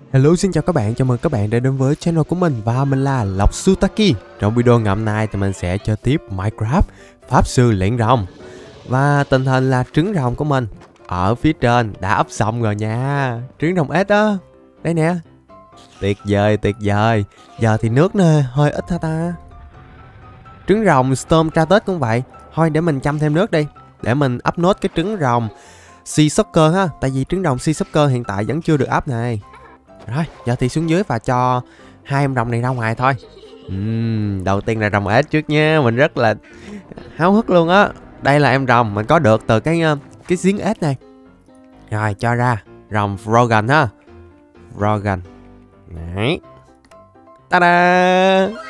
Hello, xin chào các bạn, chào mừng các bạn đã đến với channel của mình và mình là Lộc Sutaki. Trong video ngày hôm nay thì mình sẽ chơi tiếp Minecraft Pháp Sư Luyện Rồng. Và tình hình là trứng rồng của mình ở phía trên đã ấp xong rồi nha. Trứng rồng ếch đó, đây nè. Tuyệt vời, tuyệt vời. Giờ thì nước nè, hơi ít hả ta. Trứng rồng Storm Kratos cũng vậy. Thôi để mình chăm thêm nước đi, để mình up nốt cái trứng rồng Sea Soccer ha. Tại vì trứng rồng Sea Soccer hiện tại vẫn chưa được up này. Rồi, giờ thì xuống dưới và cho hai em rồng này ra ngoài thôi. Đầu tiên là rồng ếch trước nha. Mình rất là háo hức luôn á. Đây là em rồng mình có được từ cái giếng ếch này. Rồi, cho ra rồng Frogan ha. Frogan. Đấy. Ta-da.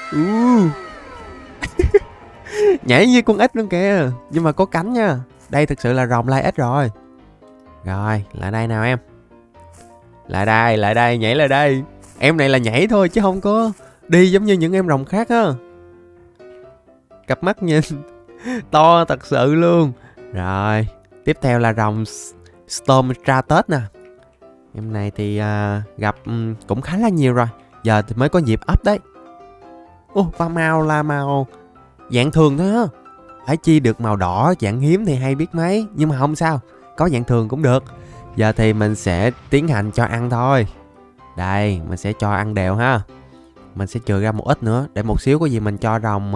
Nhảy như con ếch luôn kìa. Nhưng mà có cánh nha. Đây thực sự là rồng lai ếch rồi. Rồi, lại đây nào em. Lại đây, nhảy lại đây. Em này là nhảy thôi chứ không có đi giống như những em rồng khác á. Cặp mắt nhìn to thật sự luôn. Rồi, tiếp theo là rồng Storm Kratos nè. Em này thì gặp cũng khá là nhiều rồi. Giờ thì mới có dịp up đấy. Và màu là màu dạng thường thôi á. Phải chi được màu đỏ dạng hiếm thì hay biết mấy. Nhưng mà không sao, có dạng thường cũng được. Giờ thì mình sẽ tiến hành cho ăn thôi. Đây, mình sẽ cho ăn đều ha. Mình sẽ trừ ra một ít nữa, để một xíu có gì mình cho rồng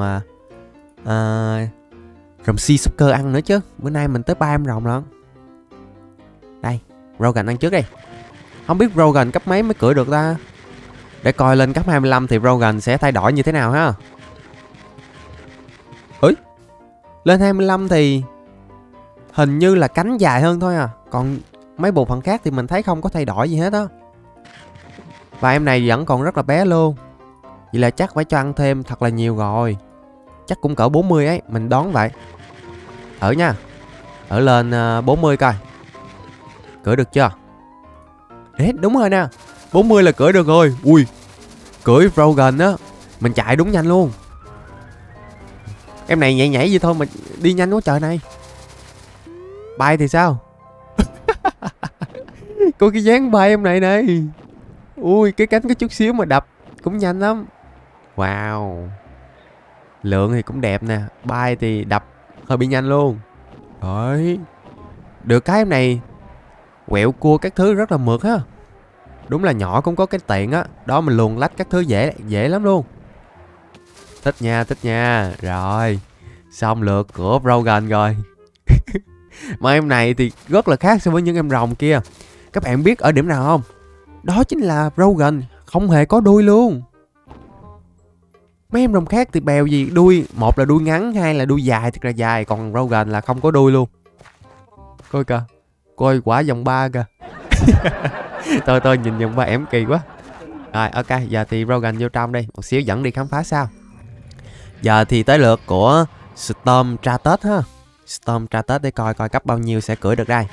Sea Soccer ăn nữa chứ. Bữa nay mình tới 3 em rồng lận. Đây, Rogan ăn trước đi. Không biết Rogan cấp mấy mới cưỡi được ta. Để coi lên cấp 25 thì Rogan sẽ thay đổi như thế nào ha. Lên 25 thì hình như là cánh dài hơn thôi à. Còn mấy bộ phận khác thì mình thấy không có thay đổi gì hết á. Và em này vẫn còn rất là bé luôn. Vậy là chắc phải cho ăn thêm thật là nhiều rồi. Chắc cũng cỡ 40 ấy, mình đoán vậy. Thử nha. Thử lên 40 coi. Cưỡi được chưa? Đúng rồi nè. 40 là cưỡi được rồi. Ui, cưỡi Frogan á, mình chạy đúng nhanh luôn. Em này nhảy nhảy vậy thôi mà đi nhanh quá trời này. Bay thì sao? Coi cái dáng bay em này. Ui, cái cánh có chút xíu mà đập cũng nhanh lắm. Wow. Lượng thì cũng đẹp nè. Bay thì đập hơi bị nhanh luôn. Đấy. Được cái em này quẹo cua các thứ rất là mượt ha. Đúng là nhỏ cũng có cái tiện á. Đó, mình luồn lách các thứ dễ lắm luôn. Thích nha. Rồi, xong lượt của Frogan rồi. Mà em này thì rất là khác so với những em rồng kia. Các bạn biết ở điểm nào không? Đó chính là Frogan không hề có đuôi luôn. Mấy em rồng khác thì bèo gì đuôi. Một là đuôi ngắn, hai là đuôi dài thật là dài. Còn Frogan là không có đuôi luôn. Coi kìa. Coi quả vòng 3 kìa. Tôi nhìn vòng 3 em kỳ quá. Rồi, ok, giờ thì Frogan vô trong đi. Một xíu dẫn đi khám phá sao. Giờ thì tới lượt của Storm Kratos ha. Storm Kratos để coi cấp bao nhiêu sẽ cưỡi được đây.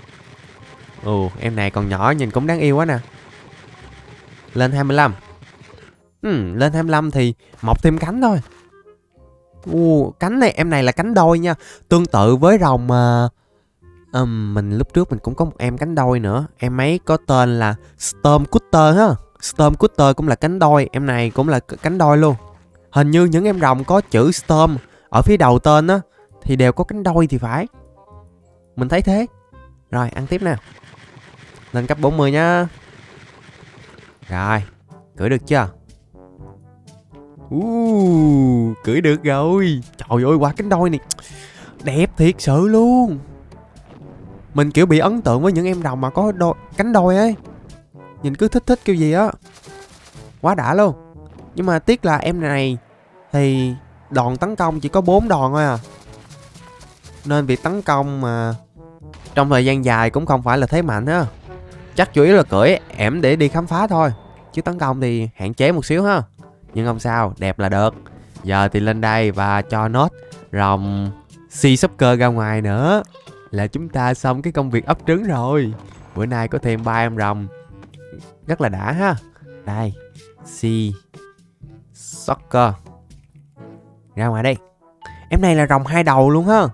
Em này còn nhỏ nhìn cũng đáng yêu quá nè. Lên 25. Lên 25 thì mọc thêm cánh thôi. Cánh này, em này là cánh đôi nha. Tương tự với rồng mình lúc trước mình cũng có một em cánh đôi nữa. Em ấy có tên là Storm Cutter ha. Storm Cutter cũng là cánh đôi. Em này cũng là cánh đôi luôn. Hình như những em rồng có chữ Storm ở phía đầu tên á thì đều có cánh đôi thì phải. Mình thấy thế. Rồi, ăn tiếp nè. Lên cấp 40 nhá. Rồi, cưỡi được chưa? Cưỡi được rồi. Trời ơi, quả cánh đôi này đẹp thiệt sự luôn. Mình kiểu bị ấn tượng với những em rồng mà có cánh đôi ấy. Nhìn cứ thích kiểu gì á. Quá đã luôn. Nhưng mà tiếc là em này thì đòn tấn công chỉ có 4 đòn thôi à. Nên việc tấn công mà trong thời gian dài cũng không phải là thế mạnh á. Chắc chủ yếu là cưỡi ẻm để đi khám phá thôi. Chứ tấn công thì hạn chế một xíu ha. Nhưng không sao, đẹp là được. Giờ thì lên đây và cho nốt rồng Sea Soccer ra ngoài nữa là chúng ta xong cái công việc ấp trứng rồi. Bữa nay có thêm 3 em rồng. Rất là đã ha. Đây, Sea Soccer ra ngoài đây. Em này là rồng 2 đầu luôn ha.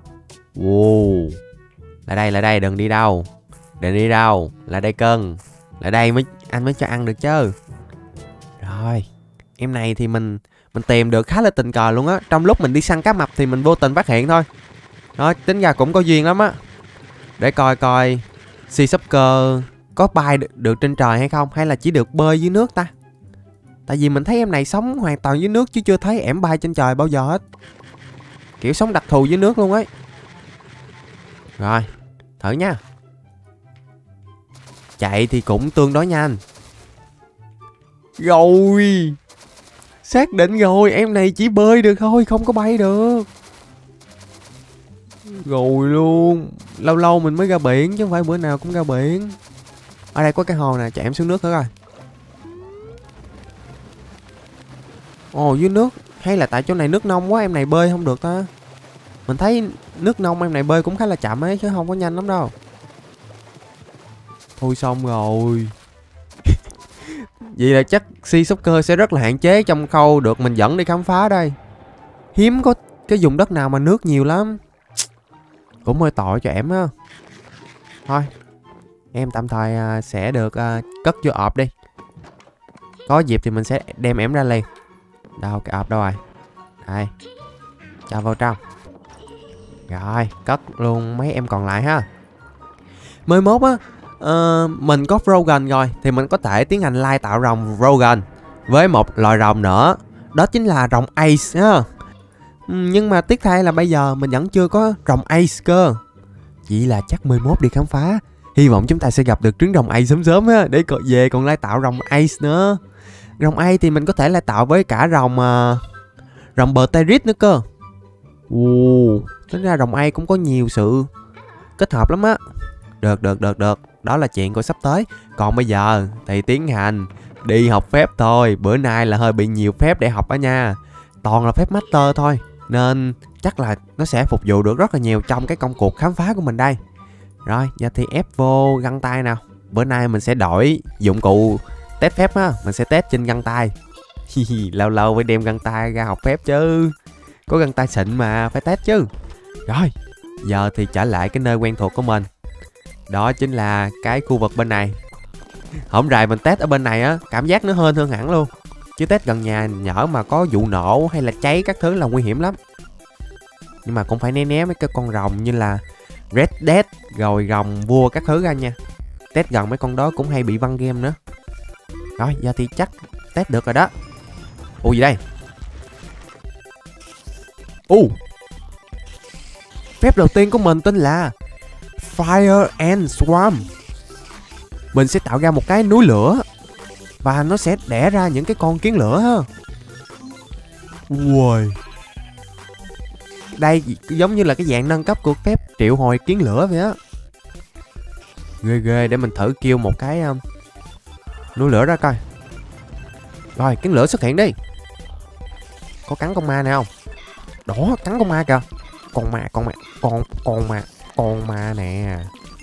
Lại đây, đừng đi đâu. Lại đây cưng. Lại đây mới anh mới cho ăn được chứ. Rồi, em này thì mình tìm được khá là tình cờ luôn á. Trong lúc mình đi săn cá mập thì mình vô tình phát hiện thôi. Đó, tính ra cũng có duyên lắm á. Để coi coi Sea Stalker có bay được trên trời hay không, hay là chỉ được bơi dưới nước ta. Tại vì mình thấy em này sống hoàn toàn dưới nước chứ chưa thấy ẻm bay trên trời bao giờ hết. Kiểu sống đặc thù dưới nước luôn ấy. Rồi, thử nha. Chạy thì cũng tương đối nhanh. Rồi, xác định rồi, em này chỉ bơi được thôi, không có bay được. Rồi luôn. Lâu lâu mình mới ra biển chứ không phải bữa nào cũng ra biển. Ở đây có cái hồ nè, chạy em xuống nước thử coi. Ồ, dưới nước. Hay là tại chỗ này nước nông quá em này bơi không được ta. Mình thấy nước nông em này bơi cũng khá là chậm ấy, chứ không có nhanh lắm đâu. Thôi xong rồi. Vậy là chắc Sea Stalker sẽ rất là hạn chế trong khâu được mình dẫn đi khám phá đây. Hiếm có cái vùng đất nào mà nước nhiều lắm. Cũng hơi tội cho em á. Thôi, em tạm thời sẽ được cất vô ộp đi. Có dịp thì mình sẽ đem em ra liền. Đâu, cái ộp đâu rồi? Đây, cho vào trong. Rồi, cất luôn mấy em còn lại ha. Mới mốt á, mình có Frogan rồi thì mình có thể tiến hành lai tạo rồng Frogan với một loài rồng nữa. Đó chính là rồng Ace ha. Nhưng mà tiếc thay là bây giờ mình vẫn chưa có rồng Ace cơ. Chỉ là chắc 11 đi khám phá. Hy vọng chúng ta sẽ gặp được trứng rồng Ace sớm sớm á, để về còn lai tạo rồng Ace nữa. Rồng Ace thì mình có thể lai tạo với cả rồng Berterit nữa cơ. Tính ra rồng Ace cũng có nhiều sự kết hợp lắm á. Được. Đó là chuyện của sắp tới. Còn bây giờ thì tiến hành đi học phép thôi. Bữa nay là hơi bị nhiều phép để học á nha. Toàn là phép master thôi, nên chắc là nó sẽ phục vụ được rất là nhiều trong cái công cuộc khám phá của mình đây. Rồi, giờ thì ép vô găng tay nào. Bữa nay mình sẽ đổi dụng cụ test phép á. Mình sẽ test trên găng tay. Lâu lâu phải đem găng tay ra học phép chứ. Có găng tay xịn mà, phải test chứ. Rồi, giờ thì trở lại cái nơi quen thuộc của mình. Đó chính là cái khu vực bên này. Hổm rày mình test ở bên này á, cảm giác nó hơn hẳn luôn. Chứ test gần nhà nhỡ mà có vụ nổ hay là cháy các thứ là nguy hiểm lắm. Nhưng mà cũng phải né mấy cái con rồng như là Red Dead rồi rồng vua các thứ ra nha. Test gần mấy con đó cũng hay bị văng game nữa. Rồi, giờ thì chắc test được rồi đó. Gì đây? Phép đầu tiên của mình tên là Fire and Swarm. Mình sẽ tạo ra một cái núi lửa và nó sẽ đẻ ra những cái con kiến lửa ha. Ui. Đây giống như là cái dạng nâng cấp của phép triệu hồi kiến lửa vậy á. Ghê, để mình thử kêu một cái núi lửa ra coi. Rồi, kiến lửa xuất hiện đi. Có cắn con ma này không? Đó, cắn con ma kìa. Con ma nè.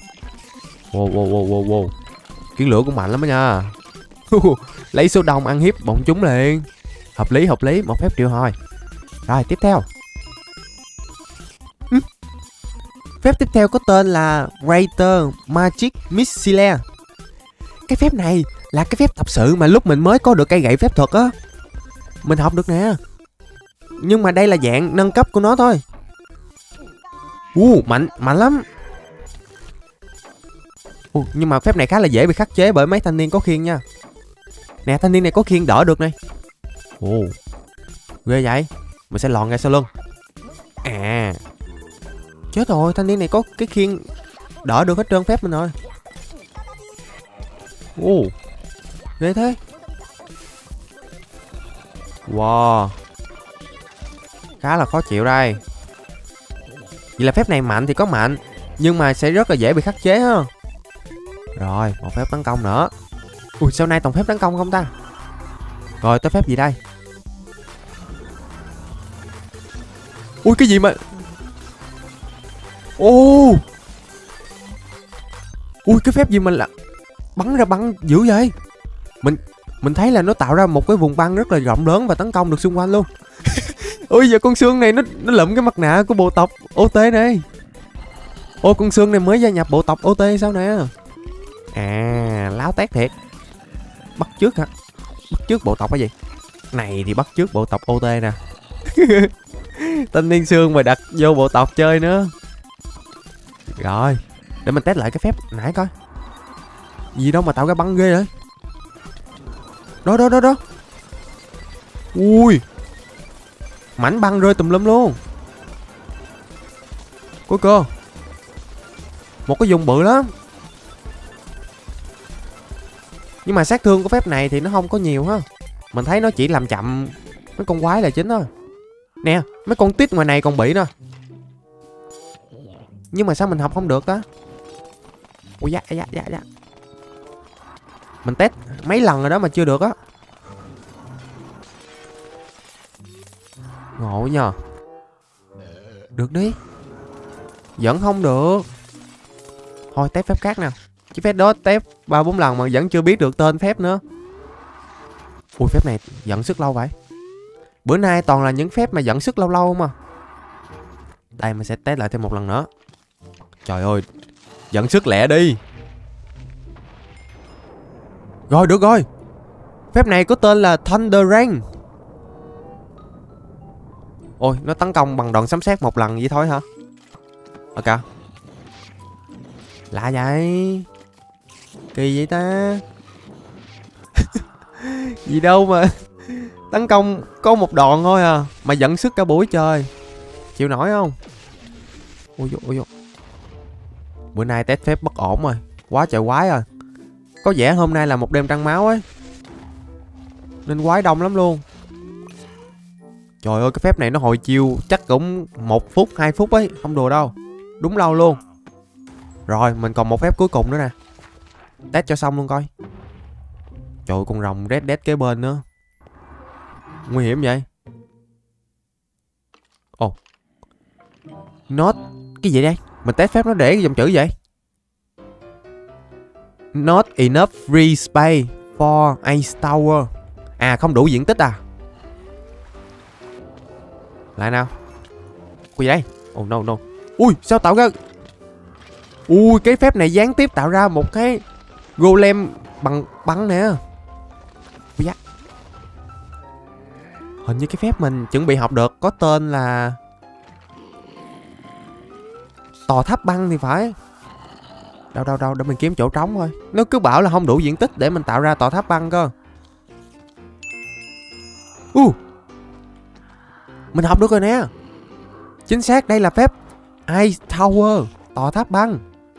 Wow. Kiến lửa cũng mạnh lắm đó nha. Lấy số đông ăn hiếp bọn chúng liền. Hợp lý, một phép triệu hồi. Rồi, tiếp theo. Phép tiếp theo có tên là Greater Magic Missile. Cái phép này là cái phép thật sự mà lúc mình mới có được cây gậy phép thuật á. Mình học được nè. Nhưng mà đây là dạng nâng cấp của nó thôi. Mạnh lắm. Nhưng mà phép này khá là dễ bị khắc chế bởi mấy thanh niên có khiên nha. Nè, thanh niên này có khiên đỡ được này. Ghê vậy. Mình sẽ lòn ra sau lưng. Chết rồi, thanh niên này có cái khiên đỡ được hết trơn phép mình rồi. Ghê thế. Wow. Khá là khó chịu đây. Vậy là phép này mạnh thì có mạnh, nhưng mà sẽ rất là dễ bị khắc chế ha. Rồi, một phép tấn công nữa. Sau này toàn phép tấn công không ta? Rồi, tới phép gì đây? Cái gì mà... cái phép gì mà là bắn ra băng dữ vậy? Mình thấy là nó tạo ra một cái vùng băng rất là rộng lớn và tấn công được xung quanh luôn. Giờ con xương này nó lụm cái mặt nạ của bộ tộc OT này. Con xương này mới gia nhập bộ tộc OT sao nè. Láo tét thiệt. Bắt chước hả? Bắt chước bộ tộc cái gì? Này thì bắt chước bộ tộc OT nè. Thanh niên xương mà đặt vô bộ tộc chơi nữa. Rồi, để mình test lại cái phép nãy coi. Gì đâu mà tạo ra băng ghê vậy? Đó. Ui, mảnh băng rơi tùm lum luôn. Coi cơ, một cái vùng bự lắm. Nhưng mà sát thương của phép này thì nó không có nhiều ha. Mình thấy nó chỉ làm chậm mấy con quái là chính thôi. Nè, mấy con tít ngoài này còn bị nè. Nhưng mà sao mình học không được á? Ui da. Mình test mấy lần rồi đó mà chưa được á. Ngộ nhờ. Được đi. Vẫn không được. Thôi test phép khác nè. Chứ phép đó test 3-4 lần mà vẫn chưa biết được tên phép nữa. Ui, phép này dẫn sức lâu vậy. Bữa nay toàn là những phép mà dẫn sức lâu lâu mà. Đây mình sẽ test lại thêm một lần nữa. Trời ơi, dẫn sức lẹ đi. Rồi, được rồi. Phép này có tên là Thunder Rain. Ôi, nó tấn công bằng đòn sấm sét một lần vậy thôi hả? Ok. Lạ vậy. Kỳ vậy ta. Gì đâu mà tấn công có một đòn thôi à, mà dẫn sức cả buổi trời. Chịu nổi không? Ui dồi. Bữa nay test phép bất ổn rồi. Quá trời quái rồi. Có vẻ hôm nay là một đêm trăng máu ấy, nên quái đông lắm luôn. Trời ơi, cái phép này nó hồi chiêu chắc cũng 1 phút 2 phút ấy. Không đùa đâu, đúng lâu luôn. Rồi mình còn một phép cuối cùng nữa nè. Test cho xong luôn coi. Trời ơi, con rồng Red Dead kế bên nữa. Nguy hiểm vậy. Ồ, Not. Cái gì đây? Mình test phép nó để cái dòng chữ vậy. Not enough free space for Ice Tower. À, không đủ diện tích à? Lại nào. Cái gì đây? Oh no. Ui, sao tạo ra. Ui, cái phép này gián tiếp tạo ra một cái golem bằng băng nè. Ui da. Hình như cái phép mình chuẩn bị học được có tên là tòa tháp băng thì phải. Đâu để mình kiếm chỗ trống thôi. Nó cứ bảo là không đủ diện tích để mình tạo ra tòa tháp băng cơ. Mình học được rồi nè. Chính xác, đây là phép Ice Tower, tòa tháp băng.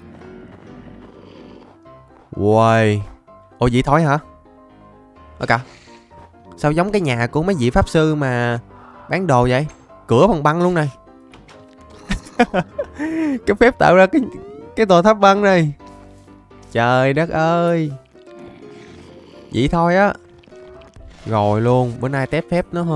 Uầy. Ồ, vậy thôi hả? Ok. Sao giống cái nhà của mấy vị pháp sư mà bán đồ vậy? Cửa bằng băng luôn này. Cái phép tạo ra cái tòa tháp băng này. Trời đất ơi. Vậy thôi á. Rồi luôn. Bữa nay test phép nó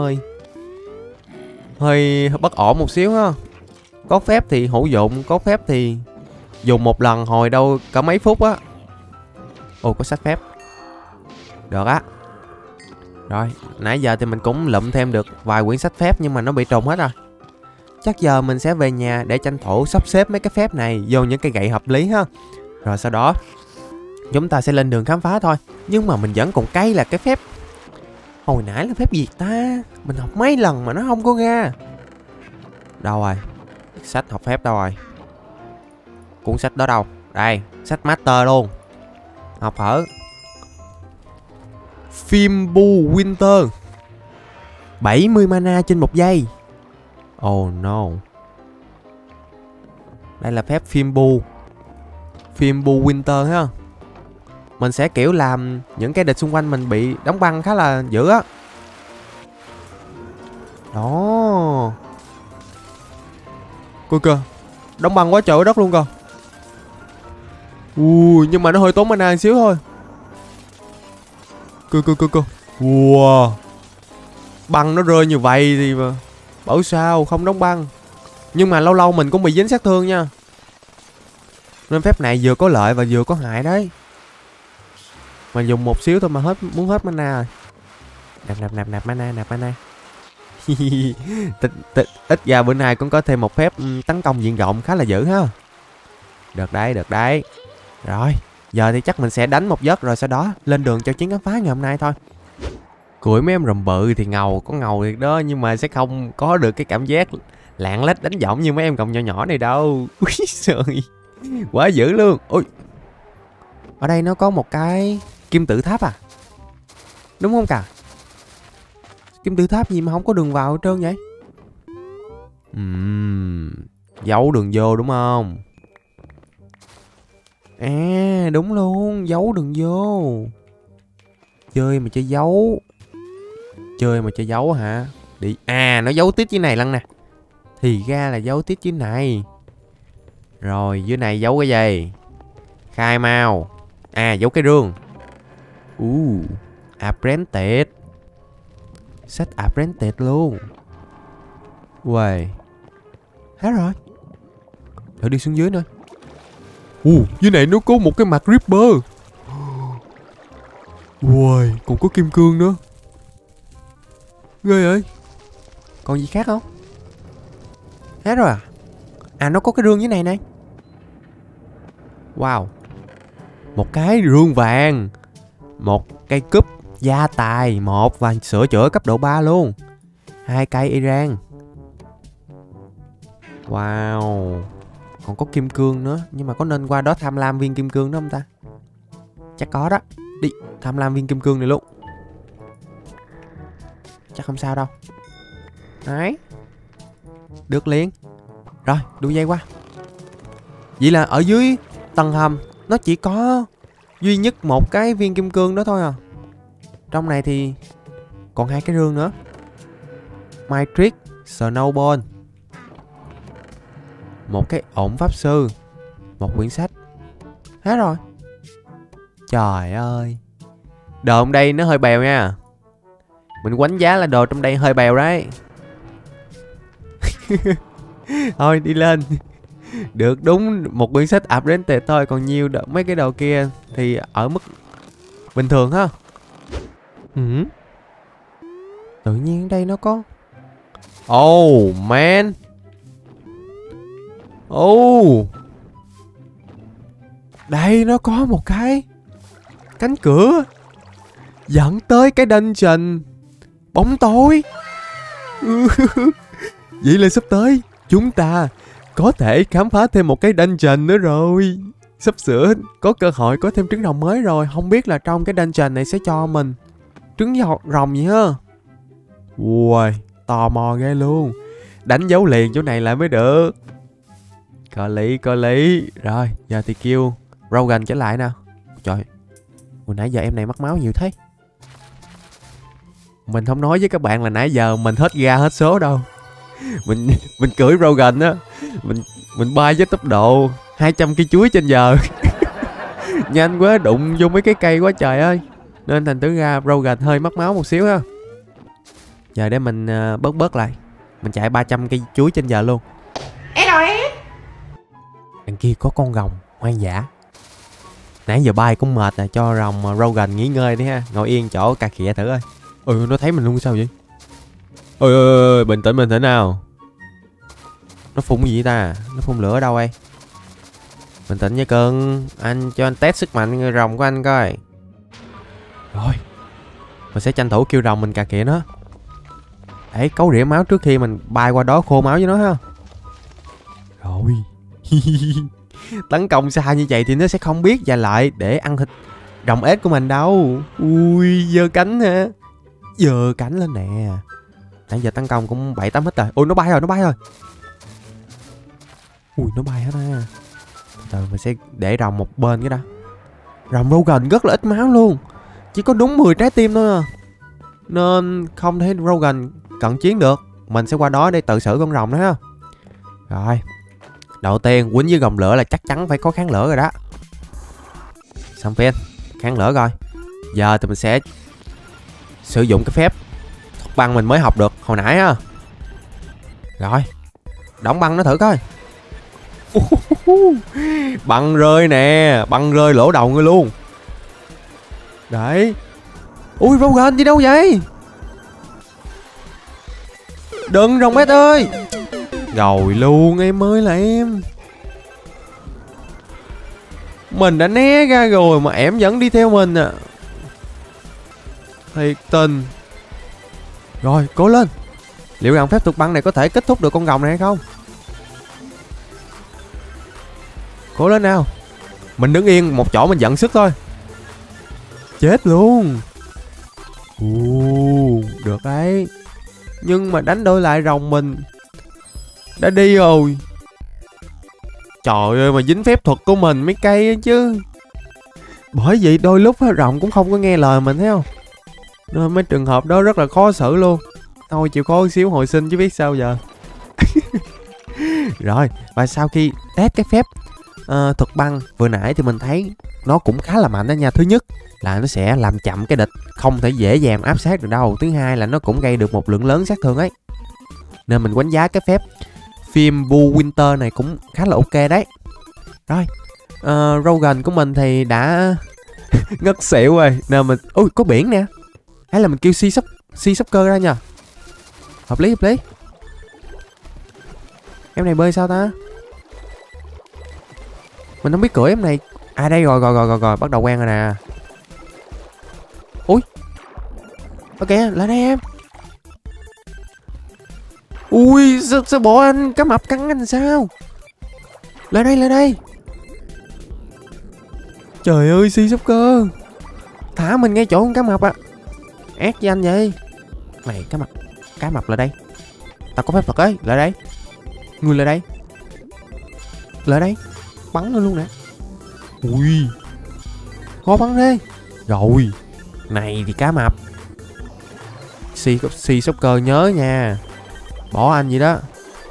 hơi bất ổn một xíu ha. Có phép thì hữu dụng, có phép thì dùng một lần hồi đâu cả mấy phút á. Ồ, có sách phép. Được á. Rồi, nãy giờ thì mình cũng lụm thêm được vài quyển sách phép, nhưng mà nó bị trùng hết rồi. Chắc giờ mình sẽ về nhà để tranh thủ sắp xếp mấy cái phép này vô những cái gậy hợp lý ha. Rồi sau đó chúng ta sẽ lên đường khám phá thôi. Nhưng mà mình vẫn còn cay là cái phép hồi nãy là phép gì ta? Mình học mấy lần mà nó không có ra. Đâu rồi? Sách học phép đâu rồi? Cuốn sách đó đâu? Đây, sách master luôn. Học ở Fimbul Winter. 70 mana trên 1 giây. Oh no. Đây là phép Fimbul Winter ha. Mình sẽ kiểu làm những cái địch xung quanh mình bị đóng băng khá là dữ á. Đó. Coi kìa, đóng băng quá trời đất luôn kìa. Nhưng mà nó hơi tốn mana một xíu thôi. Coi. Wow. Băng nó rơi như vậy thì mà bảo sao không đóng băng. Nhưng mà lâu lâu mình cũng bị dính sát thương nha. Nên phép này vừa có lợi và vừa có hại đấy. Mà dùng một xíu thôi mà muốn hết mana rồi. Nạp mana. Ít ra bữa nay cũng có thêm một phép tấn công diện rộng khá là dữ ha. Được đấy. Rồi, Giờ thì chắc mình sẽ đánh một giấc rồi sau đó lên đường cho chuyến khám phá ngày hôm nay thôi. Cưỡi mấy em rồng bự thì có ngầu thiệt đó, nhưng mà sẽ không có được cái cảm giác lạng lách đánh võng như mấy em còng nhỏ nhỏ này đâu. Úi trời, quá dữ luôn. Ôi, ở đây nó có một cái kim tự tháp à, đúng không cả? Kim tự tháp gì mà không có đường vào hết trơn vậy? Giấu đường vô đúng không? À đúng luôn, giấu đường vô. Chơi mà chơi giấu. Chơi mà chơi giấu hả? Đi. À nó giấu tít dưới này lận nè. Thì ra là giấu tít dưới này. Rồi dưới này giấu cái gì? Khai mau. À giấu cái rương. Apprentice. Sách Apprentice luôn. Uầy. Hết rồi. Thử đi xuống dưới nữa. Dưới này nó có một cái mặt Ripper. Uầy, còn có kim cương nữa. Ghê ơi. Còn gì khác không? Hết rồi à? À nó có cái rương dưới này này. Wow. Một cái rương vàng. Một cây cúp gia tài 1 và sửa chữa cấp độ 3 luôn. 2 cây Iran. Wow. Còn có kim cương nữa. Nhưng mà có nên qua đó tham lam viên kim cương đó không ta? Chắc có đó. Đi tham lam viên kim cương này luôn. Chắc không sao đâu. Đấy. Được liền. Rồi đu dây qua. Vậy là ở dưới tầng hầm nó chỉ có duy nhất một cái viên kim cương đó thôi à. Trong này thì còn 2 cái rương nữa. Matrix Snowball. Một cái ổn pháp sư. Một quyển sách. Hết rồi. Trời ơi. Đồ trong đây nó hơi bèo nha. Mình đánh giá là đồ trong đây hơi bèo đấy. Thôi đi lên. Được đúng một quyển sách Apprentice thôi. Còn nhiều mấy cái đồ kia thì ở mức bình thường ha. Tự nhiên đây nó có. Oh man. Đây nó có một cái cánh cửa dẫn tới cái dungeon bóng tối. Vậy là sắp tới chúng ta có thể khám phá thêm một cái dungeon nữa rồi. Sắp sửa có cơ hội có thêm trứng rồng mới rồi. Không biết là trong cái dungeon này sẽ cho mình trứng rồng gì ha. Ui, tò mò ghê luôn. Đánh dấu liền chỗ này lại mới được. Có lý. Rồi, giờ thì kêu Rogan trở lại nào. Trời, hồi nãy giờ em này mất máu nhiều thế. Mình không nói với các bạn là nãy giờ mình hết ga hết số đâu. Mình cưỡi Rogan á. Mình bay với tốc độ 200 cây chuối trên giờ. Nhanh quá, đụng vô mấy cái cây quá trời ơi. Nên thành thử ra Rogan hơi mất máu một xíu ha. Giờ để mình bớt lại. Mình chạy 300 cây chuối trên giờ luôn. Đằng kia có con rồng hoang dã. Nãy giờ bay cũng mệt rồi, cho rồng Rogan nghỉ ngơi đi ha. Ngồi yên chỗ cà khịa thử ơi. Nó thấy mình luôn sao vậy? Ôi bình tĩnh nào. Nó phun cái gì ta? Nó phun lửa ở đâu đây? Bình tĩnh nha cưng. Anh cho anh test sức mạnh rồng của anh coi. Rồi. Mình sẽ tranh thủ kêu rồng mình cà khịa nó. Để cấu rỉa máu trước khi mình bay qua đó khô máu với nó ha. Rồi. Tấn công xa như vậy thì nó sẽ không biết và lại để ăn thịt rồng ếch của mình đâu. Ui, giơ cánh ha. Giơ cánh lên nè. Nãy giờ tấn công cũng 7-8 hit rồi. Ui, nó bay rồi. Ui, nó bay hết á. Từ mình sẽ để rồng một bên cái đó. Rồng Rogan rất là ít máu luôn. Chỉ có đúng 10 trái tim thôi à. Nên không thể Rogan cận chiến được. Mình sẽ qua đó để tự xử con rồng đó ha. Rồi. Đầu tiên quýnh với gồng lửa là chắc chắn phải có kháng lửa rồi đó. Xong phiên. Kháng lửa rồi. Giờ thì mình sẽ sử dụng cái phép thuật băng mình mới học được hồi nãy á. Rồi. Đóng băng nó thử coi. Băng rơi nè. Băng rơi lỗ đầu ngươi luôn. Đấy. Ui Rogan đi đâu vậy? Đừng rồng bét ơi. Rồi luôn, em ơi là em. Mình đã né ra rồi mà ẻm vẫn đi theo mình à. Thiệt tình. Rồi, cố lên. Liệu rằng phép thuật băng này có thể kết thúc được con rồng này hay không? Cố lên nào. Mình đứng yên một chỗ mình vận sức thôi. Chết luôn. Được đấy. Nhưng mà đánh đổi lại rồng mình đã đi rồi. Trời ơi, mà dính phép thuật của mình mấy cây ấy chứ. Bởi vậy đôi lúc rồng cũng không có nghe lời mình, thấy không? Nên mấy trường hợp đó rất là khó xử luôn. Thôi chịu khó xíu hồi sinh chứ biết sao giờ. Rồi, và sau khi test cái phép thuật băng vừa nãy thì mình thấy nó cũng khá là mạnh đó nha. Thứ nhất là nó sẽ làm chậm cái địch, không thể dễ dàng áp sát được đâu. Thứ hai là nó cũng gây được một lượng lớn sát thương ấy. Nên mình đánh giá cái phép phim Bu Winter này cũng khá là ok đấy. Rồi, Rogan của mình thì đã ngất xỉu rồi. Nên mình... Ui, có biển nè. Hay là mình kêu Sea Soccer ra nha. Hợp lý. Em này bơi sao ta? Mình không biết cưỡi em này. À đây rồi, bắt đầu quen rồi nè. Ui. Ok, lại đây em. Ui, sao bỏ anh? Cá mập cắn anh sao? Lại đây. Trời ơi, Sea Soccer. Thả mình ngay chỗ con cá mập á. Ác với anh vậy. Này, cá mập lại đây. Tao có phép thuật ấy, lại đây. Người lại đây. Bắn nó luôn nè. Ui, khó bắn thế. Rồi, này thì cá mập. Sea Soccer nhớ nha. Bỏ anh vậy đó.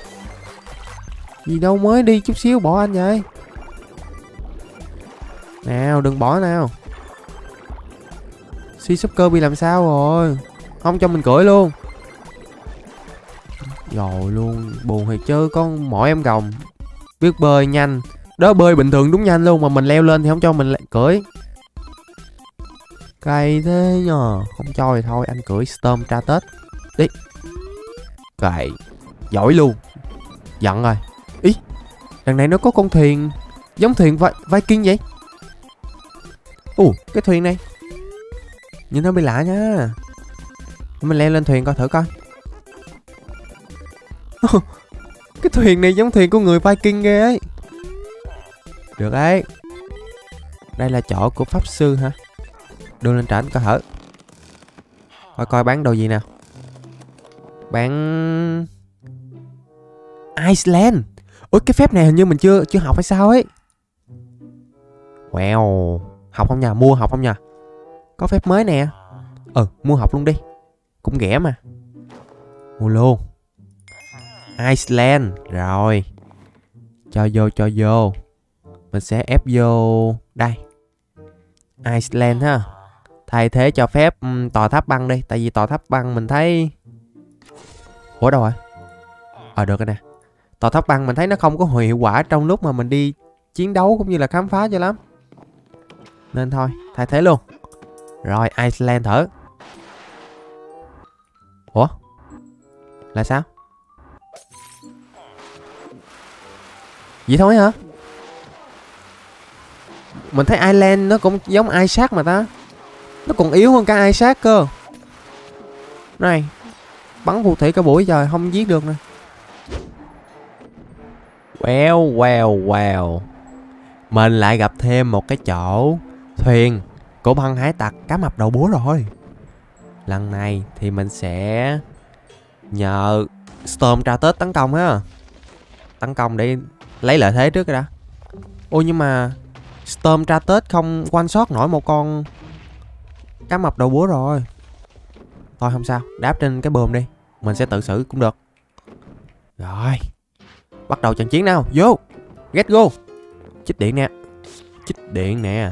Gì đâu mới đi chút xíu bỏ anh vậy. Nào, đừng bỏ nào. Sea Soccer bị làm sao rồi? Không cho mình cưỡi luôn. Rồi luôn, buồn thiệt chứ. Có mỗi em rồng biết bơi nhanh. Đó, bơi bình thường đúng nhanh luôn. Mà mình leo lên thì không cho mình cưỡi. Cay thế nhờ. Không cho thì thôi, anh cưỡi Storm tra Tết đi. Cày. Giỏi luôn. Giận rồi. Ý, đằng này nó có con thuyền giống thuyền Viking vậy. Cái thuyền này nhìn nó bị lạ nha. Mình leo lên thuyền coi thử coi. Cái thuyền này giống thuyền của người Viking ghê ấy. Được đấy. Đây là chỗ của pháp sư hả? Đưa lên trển coi thử. Coi bán đồ gì nào. Bán Iceland. Ôi, cái phép này hình như mình chưa học hay sao ấy. Wow. Học không nha, mua học không nha. Có phép mới nè. Mua học luôn đi. Cũng rẻ mà. Mua luôn. Iceland. Rồi. Cho vô. Mình sẽ ép vô. Đây. Iceland ha. Thay thế cho phép tòa tháp băng đi. Tại vì tòa tháp băng mình thấy... Ủa đâu rồi? Được rồi nè. Tòa tháp băng mình thấy nó không có hiệu quả trong lúc mà mình đi chiến đấu cũng như là khám phá cho lắm. Nên thôi, thay thế luôn. Rồi, Iceland thử. Ủa? Là sao? Vậy thôi hả? Mình thấy Iceland nó cũng giống Isaac mà ta. Nó còn yếu hơn cả Isaac cơ. Này, bắn phù thủy cả buổi trời không giết được nè. Wow. Mình lại gặp thêm một cái chỗ thuyền của băng hải tặc cá mập đầu búa rồi. Lần này thì mình sẽ nhờ Storm tra Tết tấn công ha. Tấn công để lấy lợi thế trước cái đã. Ôi nhưng mà Storm tra Tết không one shot nổi một con cá mập đầu búa rồi. Thôi không sao, đáp trên cái bờm đi. Mình sẽ tự xử cũng được. Rồi, bắt đầu trận chiến nào. Vô. Get go. Chích điện nè.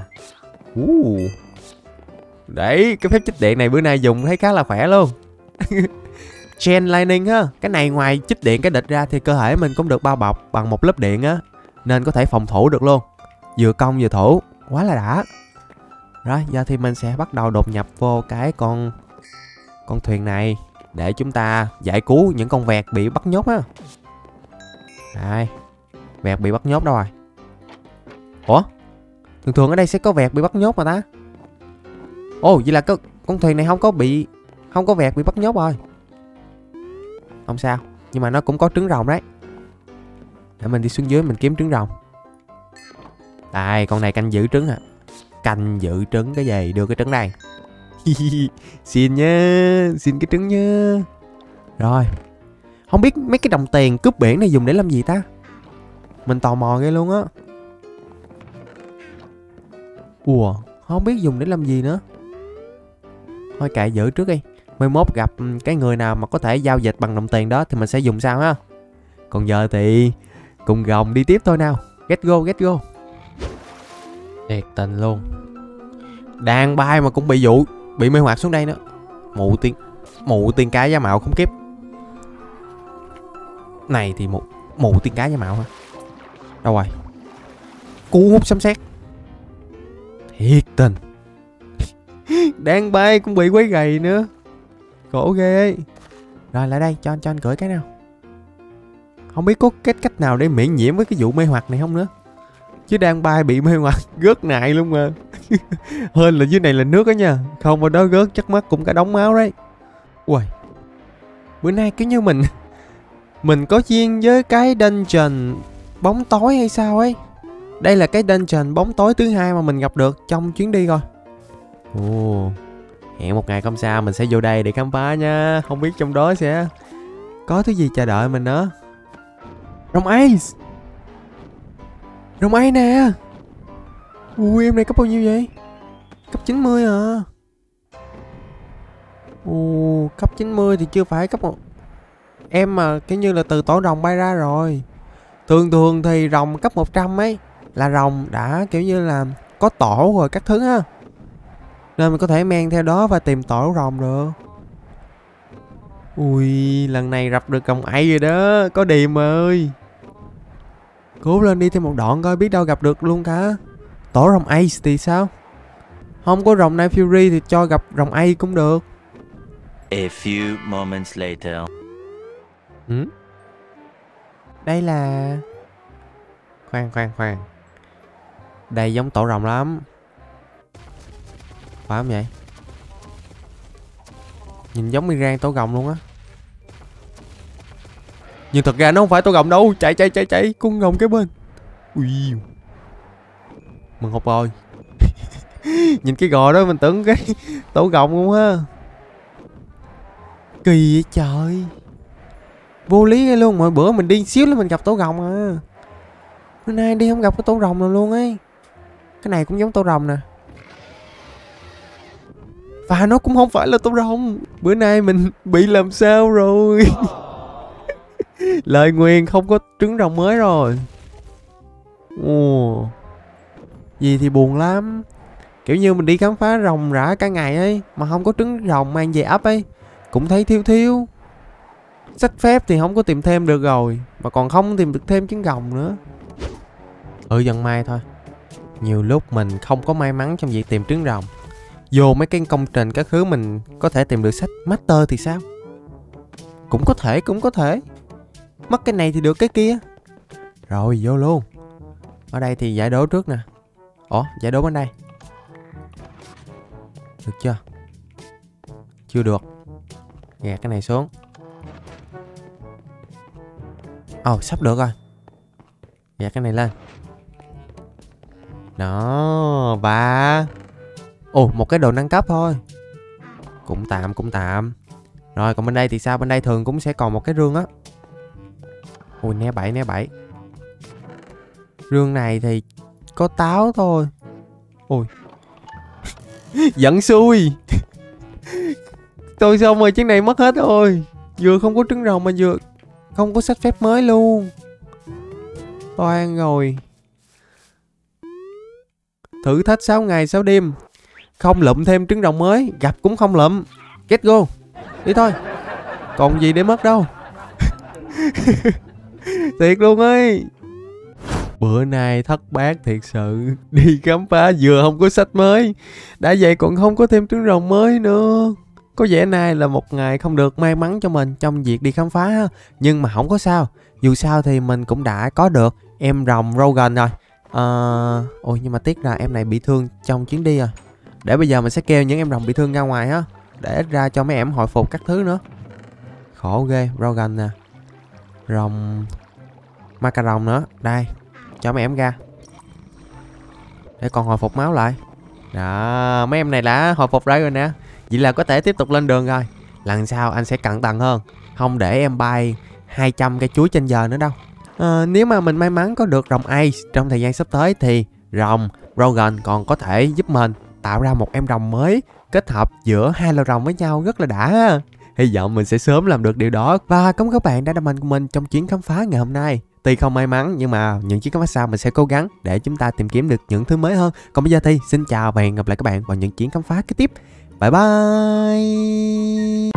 Đấy, cái phép chích điện này bữa nay dùng thấy khá là khỏe luôn. Chain Lightning ha. Cái này ngoài chích điện cái địch ra thì cơ thể mình cũng được bao bọc bằng một lớp điện á. Nên có thể phòng thủ được luôn. Vừa công vừa thủ. Quá là đã. Rồi, giờ thì mình sẽ bắt đầu đột nhập vô cái con thuyền này. Để chúng ta giải cứu những con vẹt bị bắt nhốt á. Đây. Vẹt bị bắt nhốt đâu rồi? Ủa? Thường thường ở đây sẽ có vẹt bị bắt nhốt mà ta. Ồ, vậy là con thuyền này không có vẹt bị bắt nhốt rồi. Không sao, nhưng mà nó cũng có trứng rồng đấy. Để mình đi xuống dưới mình kiếm trứng rồng. Đây, con này canh giữ trứng à. Canh giữ trứng cái gì, đưa cái trứng đây. Xin nha, xin cái trứng nha. Rồi. Không biết mấy cái đồng tiền cướp biển này dùng để làm gì ta? Mình tò mò ghê luôn á. Ủa, không biết dùng để làm gì nữa. Thôi kệ giữ trước đi. Mai mốt gặp cái người nào mà có thể giao dịch bằng đồng tiền đó thì mình sẽ dùng sao ha. Còn giờ thì cùng gồng đi tiếp thôi nào. Get go, get go. Thiệt tình luôn. Đang bay mà cũng bị mê hoặc xuống đây nữa. Mụ tiên cá giá mạo khủng khiếp. Này thì mụ tiên cá giá mạo hả? Đâu rồi? Cú hút sấm sét. Thiệt tình. Đang bay cũng bị quấy gầy nữa. Khổ ghê. Rồi lại đây, cho anh gửi cái nào. Không biết có cách nào để miễn nhiễm với cái vụ mê hoặc này không nữa. Chứ đang bay bị mê hoặc rớt nại luôn mà. Hên là dưới này là nước đó nha. Không ở đó rớt chắc mắt cũng cả đống máu đấy. Uầy. Bữa nay kiểu như mình có duyên với cái dungeon bóng tối hay sao ấy. Đây là cái dungeon bóng tối thứ 2 mà mình gặp được trong chuyến đi rồi. Ồ. Hẹn một ngày không sao mình sẽ vô đây để khám phá nha. Không biết trong đó sẽ có thứ gì chờ đợi mình nữa. Rồng Ace. Rồng Ace nè. Ui em này cấp bao nhiêu vậy? Cấp 90 à. Ồ, cấp 90 thì chưa phải cấp 1. Em mà kiểu như là từ tổ rồng bay ra rồi. Thường thì rồng cấp 100 ấy là rồng đã kiểu như là có tổ rồi các thứ ha. Nên mình có thể men theo đó và tìm tổ rồng được. Ui, lần này gặp được rồng Ace rồi đó. Có điềm ơi. Cố lên đi thêm một đoạn coi biết đâu gặp được luôn cả. Tổ rồng Ace thì sao? Không có rồng Night Fury thì cho gặp rồng Ace cũng được. A few moments later. Đây là... Khoan. Đây giống tổ rồng lắm. Phải không vậy? Nhìn giống Miran tổ rồng luôn á. Nhưng thật ra nó không phải tổ rồng đâu. Chạy con rồng kế bên. Ui. Mừng hụt rồi. Nhìn cái gò đó mình tưởng cái tổ rồng luôn ha. Kỳ vậy trời. Vô lý ghê luôn. Mọi bữa mình đi xíu là mình gặp tổ rồng à. Bữa nay đi không gặp cái tổ rồng nào luôn ấy. Cái này cũng giống tổ rồng nè. Và nó cũng không phải là tổ rồng. Bữa nay mình bị làm sao rồi. Lời nguyền không có trứng rồng mới rồi. Ồ. Gì thì buồn lắm. Kiểu như mình đi khám phá rồng rã cả ngày ấy mà không có trứng rồng mang về ấp ấy. Cũng thấy thiếu. Sách phép thì không có tìm thêm được rồi. Mà còn không tìm được thêm trứng rồng nữa. Dần may thôi. Nhiều lúc mình không có may mắn trong việc tìm trứng rồng. Vô mấy cái công trình các thứ mình có thể tìm được sách master thì sao? Cũng có thể. Mất cái này thì được cái kia. Rồi vô luôn. Ở đây thì giải đố trước nè. Ủa giải đố bên đây. Được chưa? Chưa được. Gạt cái này xuống. Sắp được rồi. Gạt cái này lên. Đó. Và một cái đồ nâng cấp thôi. Cũng tạm. Rồi còn bên đây thì sao? Bên đây thường cũng sẽ còn một cái rương á. Ui né bẫy. Rương này thì có táo thôi. Ui. Giận xui. Tôi xong rồi chiếc này mất hết rồi. Vừa không có trứng rồng mà vừa không có sách phép mới luôn. Toan rồi. Thử thách 6 ngày 6 đêm. Không lụm thêm trứng rồng mới. Gặp cũng không lụm. Get go. Đi thôi. Còn gì để mất đâu. Thiệt luôn ấy. Bữa nay thất bát thiệt sự. Đi khám phá vừa không có sách mới. Đã vậy còn không có thêm trứng rồng mới nữa. Có vẻ nay là một ngày không được may mắn cho mình trong việc đi khám phá ha. Nhưng mà không có sao. Dù sao thì mình cũng đã có được em rồng Rogan rồi. Ôi nhưng mà tiếc là em này bị thương trong chuyến đi rồi. Để bây giờ mình sẽ kêu những em rồng bị thương ra ngoài á, để ra cho mấy em hồi phục các thứ nữa. Khổ ghê. Rogan nè, rồng macaron nữa. Đây, cho mấy em ra để còn hồi phục máu lại. Đó, mấy em này đã hồi phục rồi nè. Vậy là có thể tiếp tục lên đường rồi. Lần sau anh sẽ cẩn thận hơn, không để em bay 200 cây chuối trên giờ nữa đâu. Nếu mà mình may mắn có được rồng Ace trong thời gian sắp tới thì rồng Rogan còn có thể giúp mình tạo ra một em rồng mới kết hợp giữa hai loài rồng với nhau rất là đã. Hy vọng mình sẽ sớm làm được điều đó. Và cảm ơn các bạn đã đồng hành cùng mình trong chuyến khám phá ngày hôm nay. Tuy không may mắn nhưng mà những chuyến khám phá sau mình sẽ cố gắng để chúng ta tìm kiếm được những thứ mới hơn. Còn bây giờ thì xin chào và hẹn gặp lại các bạn vào những chuyến khám phá kế tiếp. Bye bye.